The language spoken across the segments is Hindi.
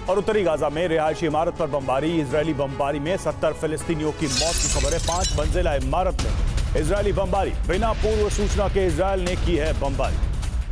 और उत्तरी गाजा में रिहायशी इमारत पर बमबारी। इजरायली बमबारी में 70 फिलिस्तीनियों की मौत की खबर है। 5 मंजिला इमारत में इजरायली बमबारी। बिना पूर्व सूचना के इजरायल ने की है बमबारी।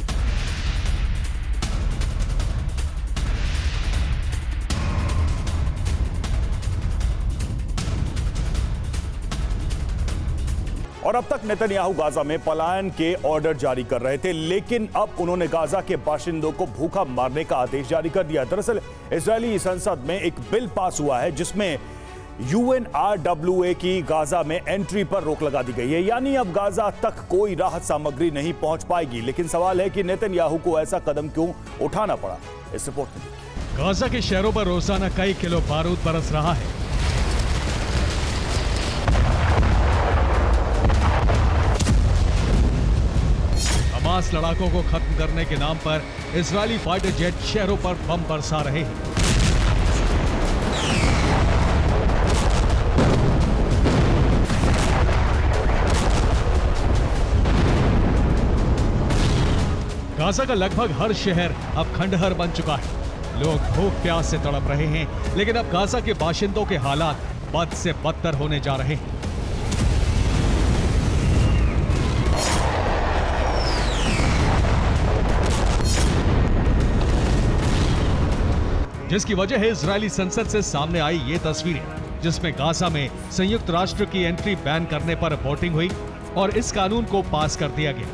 और अब तक नेतन्याहू गाजा में पलायन के ऑर्डर जारी कर रहे थे, लेकिन अब उन्होंने गाजा के बाशिंदों को भूखा मारने का आदेश जारी कर दिया। दरअसल इजरायली संसद में एक बिल पास हुआ है जिसमें UNRWA की गाजा में एंट्री पर रोक लगा दी गई है, यानी अब गाजा तक कोई राहत सामग्री नहीं पहुंच पाएगी। लेकिन सवाल है कि नेतन्याहू को ऐसा कदम क्यों उठाना पड़ा। इस रिपोर्ट में गाजा के शहरों पर रोजाना कई किलो बारूद बरस रहा है। हमास लड़ाकों को खत्म करने के नाम पर इजरायली फाइटर जेट शहरों पर बम बरसा रहे हैं। गाजा का लगभग हर शहर अब खंडहर बन चुका है। लोग भूख प्यास से तड़प रहे हैं, लेकिन अब गाजा के बाशिंदों के हालात बद से बदतर होने जा रहे हैं। जिसकी वजह है इजरायली संसद से सामने आई ये तस्वीरें, जिसमें गाजा में संयुक्त राष्ट्र की एंट्री बैन करने पर वोटिंग हुई और इस कानून को पास कर दिया गया।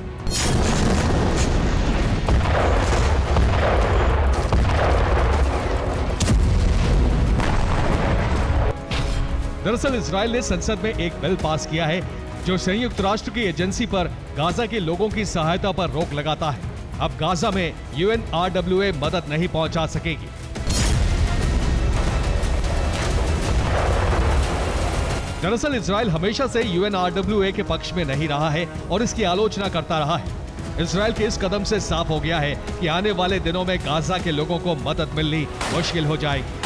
दरअसल इजरायल ने संसद में एक बिल पास किया है जो संयुक्त राष्ट्र की एजेंसी पर गाजा के लोगों की सहायता पर रोक लगाता है। अब गाजा में UNRWA मदद नहीं पहुंचा सकेगी। दरअसल इजरायल हमेशा से UNRWA के पक्ष में नहीं रहा है और इसकी आलोचना करता रहा है। इजरायल के इस कदम से साफ हो गया है कि आने वाले दिनों में गाजा के लोगों को मदद मिलनी मुश्किल हो जाएगी।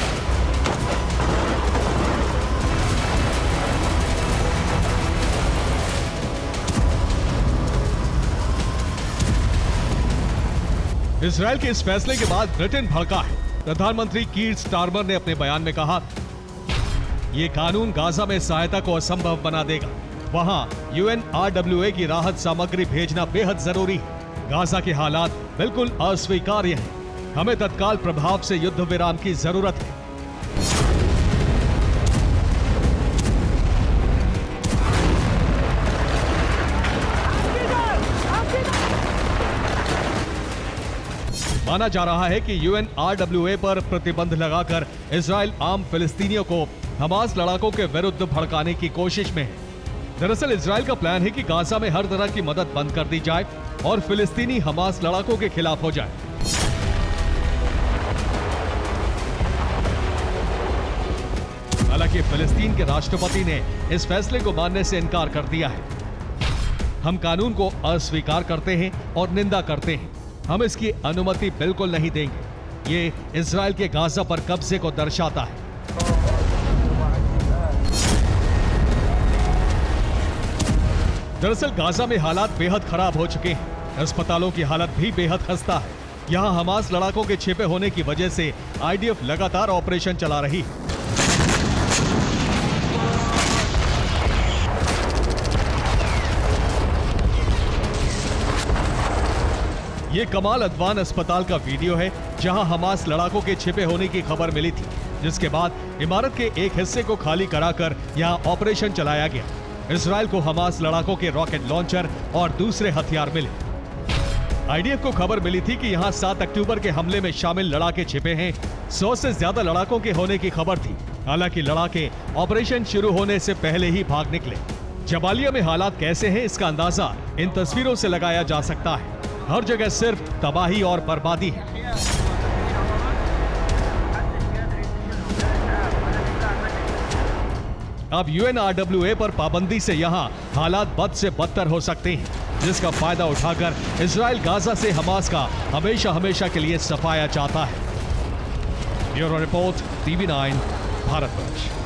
इजरायल के इस फैसले के बाद ब्रिटेन भड़का है। प्रधानमंत्री कीर स्टारमर ने अपने बयान में कहा, ये कानून गाजा में सहायता को असंभव बना देगा। वहां UNRWA की राहत सामग्री भेजना बेहद जरूरी है। गाजा के हालात बिल्कुल अस्वीकार्य हैं। हमें तत्काल प्रभाव से युद्ध विराम की जरूरत है। माना जा रहा है कि UNRWA पर प्रतिबंध लगाकर इजरायल आम फिलिस्तीनियों को हमास लड़ाकों के विरुद्ध भड़काने की कोशिश में है। दरअसल इजरायल का प्लान है कि गाजा में हर तरह की मदद बंद कर दी जाए और फिलिस्तीनी हमास लड़ाकों के खिलाफ हो जाए। हालांकि फिलिस्तीन के राष्ट्रपति ने इस फैसले को मानने से इनकार कर दिया है। हम कानून को अस्वीकार करते हैं और निंदा करते हैं। हम इसकी अनुमति बिल्कुल नहीं देंगे। ये इजरायल के गाजा पर कब्जे को दर्शाता है। दरअसल गाजा में हालात बेहद खराब हो चुके हैं। अस्पतालों की हालत भी बेहद खस्ता है। यहां हमास लड़ाकों के छिपे होने की वजह से IDF लगातार ऑपरेशन चला रही है। ये कमाल अदवान अस्पताल का वीडियो है, जहां हमास लड़ाकों के छिपे होने की खबर मिली थी, जिसके बाद इमारत के एक हिस्से को खाली कराकर यहां ऑपरेशन चलाया गया। इजरायल को हमास लड़ाकों के रॉकेट लॉन्चर और दूसरे हथियार मिले। IDF को खबर मिली थी कि यहां 7 अक्टूबर के हमले में शामिल लड़ाके छिपे हैं। 100 से ज्यादा लड़ाकों के होने की खबर थी। हालांकि लड़ाके ऑपरेशन शुरू होने से पहले ही भाग निकले। जबालिया में हालात कैसे हैं, इसका अंदाजा इन तस्वीरों से लगाया जा सकता है। हर जगह सिर्फ तबाही और बर्बादी है। अब UNRWA पर पाबंदी से यहां हालात बद से बदतर हो सकते हैं, जिसका फायदा उठाकर इजरायल गाजा से हमास का हमेशा हमेशा के लिए सफाया चाहता है। Bureau report, TV9, Bharatvarsh.